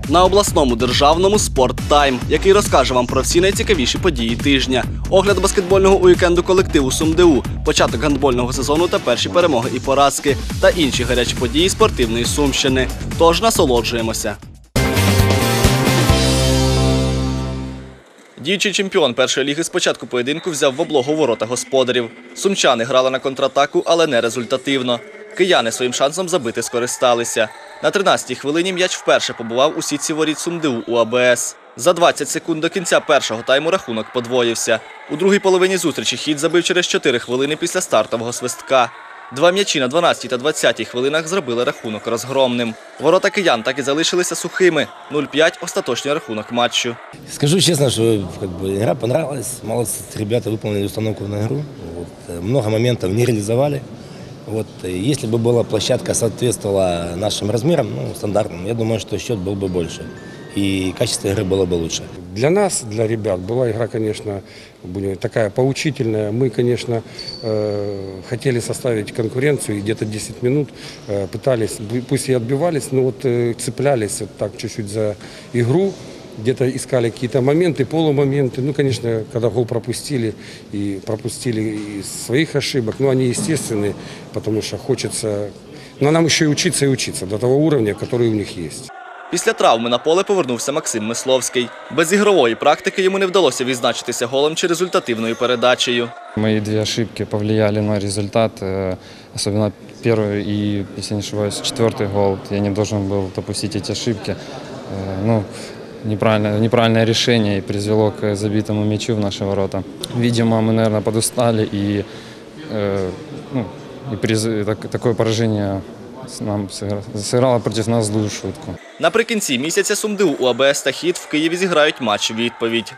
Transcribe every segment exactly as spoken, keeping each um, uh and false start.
На обласному державному «Спорт Тайм», який розкаже вам про всі найцікавіші події тижня. Огляд баскетбольного уікенду колективу СумДУ, початок гандбольного сезону та перші перемоги і поразки, та інші гарячі події спортивної Сумщини. Тож насолоджуємося. Діючий чемпіон першої ліги з початку поєдинку взяв в облогу ворота господарів. Сумчани грали на контратаку, але не результативно. Кияни своїм шансом забити скористалися. На тринадцятій хвилині м'яч вперше побував у сітці воріт СумДУ у АБС. За двадцять секунд до кінця першого тайму рахунок подвоївся. У другій половині зустрічі хід забив через чотири хвилини після стартового свистка. Два м'ячі на дванадцятій та двадцятій хвилинах зробили рахунок розгромним. Ворота киян так і залишилися сухими. нуль п'ять – остаточний рахунок матчу. Скажу честно, что как бы, игра понравилась. Молодцы, ребята выполнили установку на игру. Вот, много моментов не реализовали. Вот, если бы была площадка соответствовала нашим размерам, ну, стандартным, я думаю, что счет был бы больше. И качество игры было бы лучше. Для нас, для ребят, была игра, конечно, такая поучительная. Мы, конечно, хотели составить конкуренцию и где-то десять минут пытались, пусть и отбивались, но вот цеплялись вот так чуть-чуть за игру. Где-то искали какие-то моменты, полумоменты. Ну, конечно, когда гол пропустили, и пропустили из своих ошибок, ну, они естественные, потому что хочется... Но нам еще и учиться и учиться до того уровня, который у них есть. Після травми на поле повернувся Максим Мисловський. Без ігрової практики йому не вдалося відзначитися голом чи результативною передачею. Мои две ошибки повлияли на результат, особенно первый и, если не ошибаюсь, четвертый гол. Я не должен был допустить эти ошибки. Ну, неправильное, неправильное решение и привело к забитому мячу в наши ворота. Видимо, мы, наверное, подустали, и, ну, и приз, так, такое поражение нам зіграло проти нас злу шутку. Наприкінці місяця СумДУ у АБС та «Хід» в Києві зіграють матч-відповідь.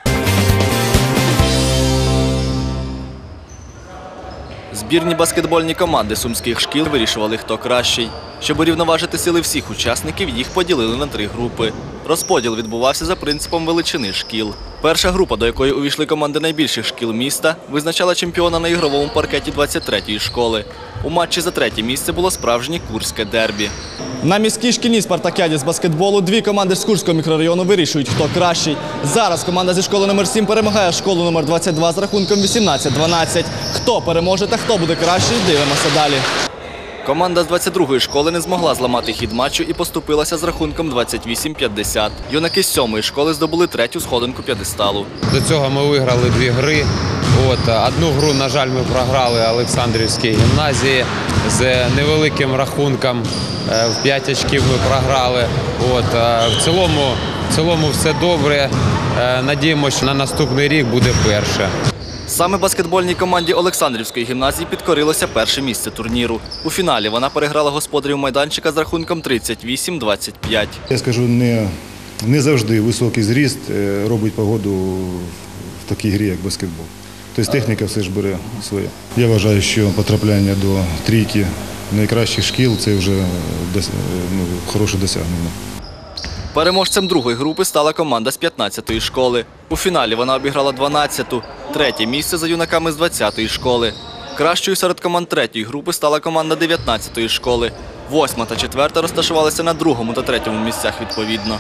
Збірні баскетбольні команди сумських шкіл вирішували, хто кращий. Щоб урівноважити сили всіх учасників, їх поділили на три групи. Розподіл відбувався за принципом величини шкіл. Перша група, до якої увійшли команди найбільших шкіл міста, визначала чемпіона на ігровому паркеті двадцять третьої школи. У матчі за третє місце було справжнє курське дербі. На міській шкільній спартакіаді з баскетболу дві команди з Курського мікрорайону вирішують, хто кращий. Зараз команда зі школи номер сім перемагає школу номер двадцять два з рахунком вісімнадцять дванадцять. Хто переможе та хто буде кращий, дивимося далі. Команда з двадцять другої школи не змогла зламати хід матчу і поступилася з рахунком двадцять вісім п'ятдесят. Юнаки з сьомої школи здобули третю сходинку п'єдесталу. До цього ми виграли дві гри. От, одну гру, на жаль, ми програли Олександрівській гімназії з невеликим рахунком. В п'ять очків ми програли. От, в цілому, в цілому все добре. Надіємося, що на наступний рік буде перше. Саме баскетбольній команді Олександрівської гімназії підкорилося перше місце турніру. У фіналі вона переграла господарів майданчика з рахунком тридцять вісім двадцять п'ять. Я скажу, не, не завжди високий зріст робить погоду в такій грі, як баскетбол. Тобто техніка все ж бере своє. Я вважаю, що потрапляння до трійки найкращих шкіл – це вже ну, хороше досягнення. Переможцем другої групи стала команда з п'ятнадцятої школи. У фіналі вона обіграла дванадцяту, третє місце за юнаками з двадцятої школи. Кращою серед команд третьої групи стала команда дев'ятнадцятої школи. Восьма та четверта розташувалися на другому та третьому місцях відповідно.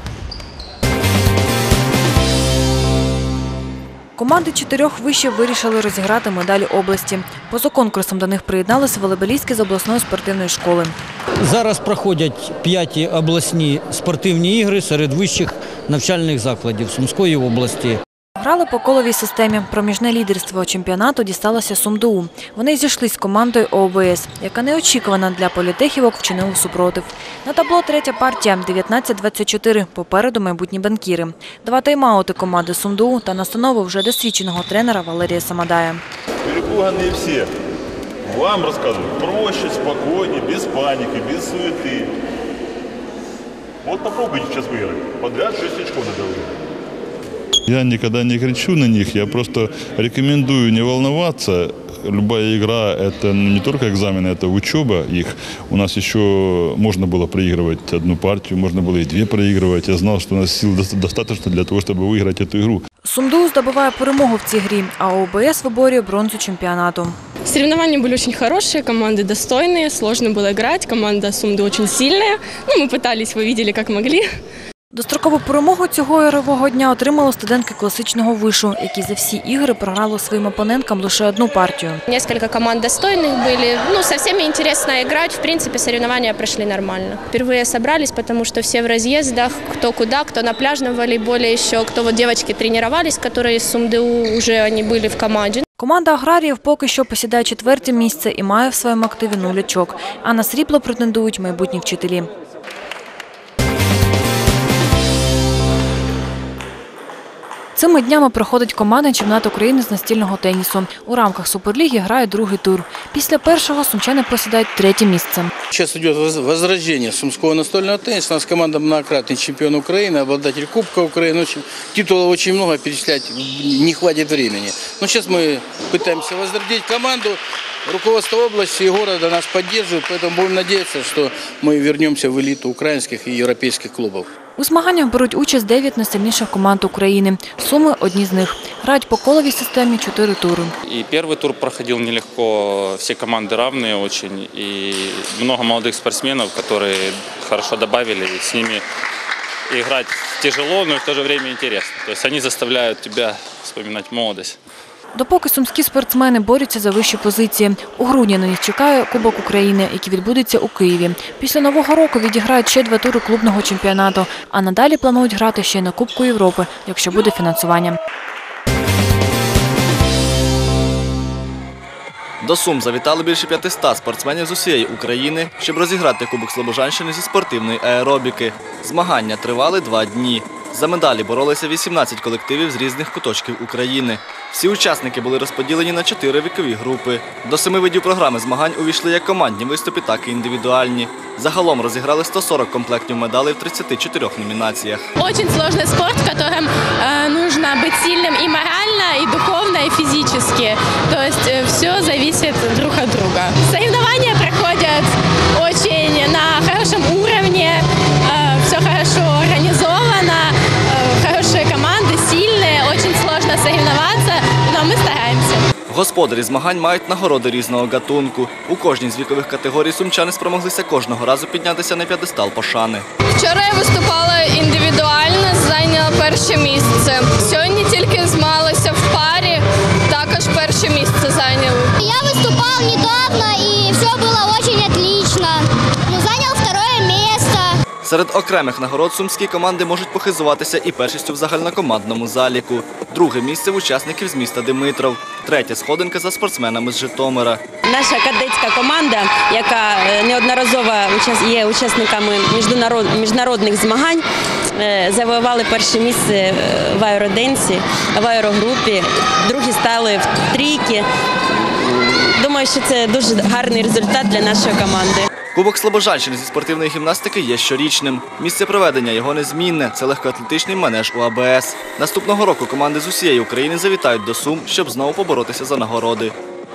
Команди чотирьох вишів вирішили розіграти медалі області. Поза конкурсом до них приєдналися волейболістки з обласної спортивної школи. Зараз проходять п'яті обласні спортивні ігри серед вищих навчальних закладів Сумської області. Грали по коловій системі. Проміжне лідерство чемпіонату дісталося СумДУ. Вони зійшлись з командою ОБС, яка неочікувана для політехівок вчинила супротив. На табло третя партія – дев'ятнадцять двадцять чотири. Попереду майбутні банкіри. Два тайм-аути команди СумДУ та настанову вже досвідченого тренера Валерія Самадая. Перепугані всі. Вам розказують проще, спокійно, без паніки, без суети. От попробуйте зараз виграти. Подряд шість очков надо виграти. Я никогда не кричу на них, я просто рекомендую не волноваться. Любая игра – это не только экзамены, это учеба их. У нас еще можно было проигрывать одну партию, можно было и две проигрывать. Я знал, что у нас сил достаточно для того, чтобы выиграть эту игру. СумДУ здобуває перемогу в цій грі, а ОБС виборює бронзу чемпіонату. Соревнования были очень хорошие, команды достойные, сложно было играть, команда СумДУ очень сильная. Ну, мы пытались, вы видели, как могли. Дострокову перемогу цього ігрового дня отримали студентки класичного вишу, які за всі ігри програли своїм опоненткам лише одну партію. Несколько команд достойных были. Ну, со всеми интересно играть. В принципе, соревнования прошли нормально. Впервые собрались, потому что все в разъездах, кто куда, кто на пляжном волейболе еще, кто вот девочки тренировались, которые из СумДУ уже они были в команде. Команда аграріїв поки що посідає четверте місце і має в своєму активі нуль очок. А на срібло претендують майбутні вчителі. Цими днями проходить командний чемпіонат України з настільного тенісу. У рамках Суперліги грає другий тур. Після першого сумчани посідають третє місце. Сейчас идет возрождение сумского настольного тенниса. У нас команда многократный чемпион Украины, обладатель Кубка Украины. Очень, титулов очень много, перечислять не хватит времени. Но сейчас мы пытаемся возродить команду. Руководство области и города нас поддерживает, поэтому будем надеяться, что мы вернемся в элиту украинских и европейских клубов. У змаганнях беруть участь дев'ять найсильніших команд України. Суми – одні з них. Грають по коловій системі чотири тури. И первый тур проходил нелегко, все команды равные очень. И много молодых спортсменов, которые хорошо добавили, и с ними играть тяжело, но и в то же время интересно. То есть они заставляют тебя вспоминать молодость. Допоки сумські спортсмени борються за вищі позиції. У грудні на них чекає Кубок України, який відбудеться у Києві. Після Нового року відіграють ще два тури клубного чемпіонату, а надалі планують грати ще й на Кубку Європи, якщо буде фінансування. До Сум завітали більше п'ятисот спортсменів з усієї України, щоб розіграти Кубок Слобожанщини зі спортивної аеробіки. Змагання тривали два дні. За медалі боролися вісімнадцять колективів з різних куточків України. Всі учасники були розподілені на чотири вікові групи. До семи видів програми змагань увійшли як командні виступи, так і індивідуальні. Загалом розіграли сто сорок комплектів медалей в тридцяти чотирьох номінаціях. Очень сложный спорт, в котором э, нужно быть сильным и морально, и духовно, и физически. То есть э, все зависит друг от друга. Соревнования проходят очень на хорошем уровне, э, все хорошо организовано, э, хорошие команды, сильные, очень сложно соревноваться, но мы стараемся. Господарі змагань мають нагороди різного гатунку. У кожній з вікових категорій сумчани спромоглися кожного разу піднятися на п'єдестал пошани. Вчора я виступала індивідуально, зайняла перше місце. Сьогодні тільки змагалася в парі, також перше місце зайняла. Я виступав недавно і все було дуже отлично. Зайняв друге місце. Серед окремих нагород сумські команди можуть похизуватися і першістю в загальнокомандному заліку. Друге місце в учасників з міста Димитров. Третя сходинка за спортсменами з Житомира. Наша кадетська команда, яка неодноразово є учасниками міжнародних змагань, завоювали перше місце в аероденсі, в аерогрупі, другі стали в трійці. Думаю, що це дуже гарний результат для нашої команди. Кубок Слобожанщини зі спортивної гімнастики є щорічним. Місце проведення його незмінне – це легкоатлетичний манеж у А Б С. Наступного року команди з усієї України завітають до Сум, щоб знову поборотися за нагороди.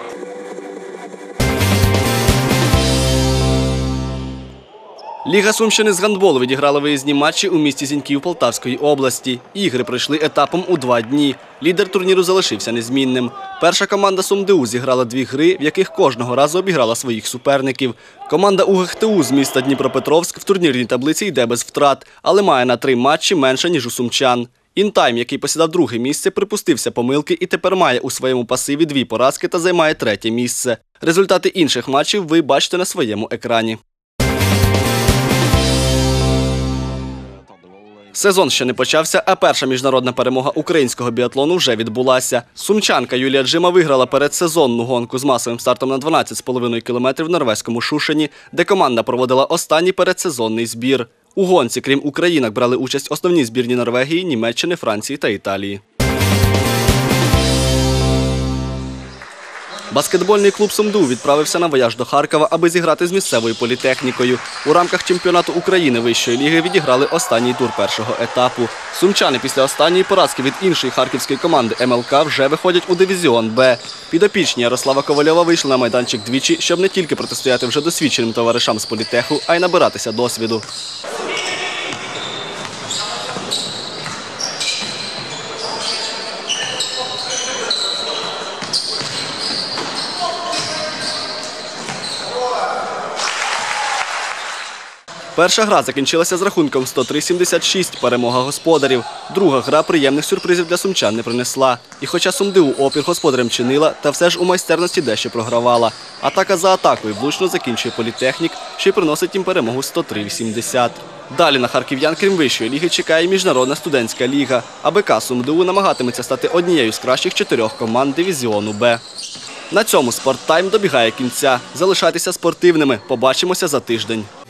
Ліга Сумщини з гандболу відіграла виїзні матчі у місті Зіньків Полтавської області. Ігри пройшли етапом у два дні. Лідер турніру залишився незмінним. Перша команда СумДУ зіграла дві гри, в яких кожного разу обіграла своїх суперників. Команда У Г Х Т У з міста Дніпропетровськ в турнірній таблиці йде без втрат, але має на три матчі менше, ніж у сумчан. Інтайм, який посідав друге місце, припустився помилки і тепер має у своєму пасиві дві поразки та займає третє місце. Результати інших матчів ви бачите на своєму екрані. Сезон ще не почався, а перша міжнародна перемога українського біатлону вже відбулася. Сумчанка Юлія Джима виграла передсезонну гонку з масовим стартом на дванадцять з половиною кілометрів в норвезькому Шушені, де команда проводила останній передсезонний збір. У гонці, крім українок, брали участь основні збірні Норвегії, Німеччини, Франції та Італії. Баскетбольний клуб СумДУ відправився на вояж до Харкова, аби зіграти з місцевою політехнікою. У рамках чемпіонату України вищої ліги відіграли останній тур першого етапу. Сумчани після останньої поразки від іншої харківської команди Ем Ел Ка вже виходять у дивізіон Б. Підопічні Ярослава Ковальова вийшли на майданчик двічі, щоб не тільки протистояти вже досвідченим товаришам з політеху, а й набиратися досвіду. Перша гра закінчилася з рахунком сто три сімдесят шість, перемога господарів. Друга гра приємних сюрпризів для сумчан не принесла. І хоча СумДУ опір господарям чинила, та все ж у майстерності дещо програвала. Атака за атакою влучно закінчує політехнік, що й приносить їм перемогу сто три вісімдесят. Далі на харків'ян, крім вищої ліги, чекає міжнародна студентська ліга. АБК СумДУ намагатиметься стати однією з кращих чотирьох команд дивізіону Б. На цьому «Спорттайм» добігає кінця. Залишайтеся спортивними. Побачимося за тиждень.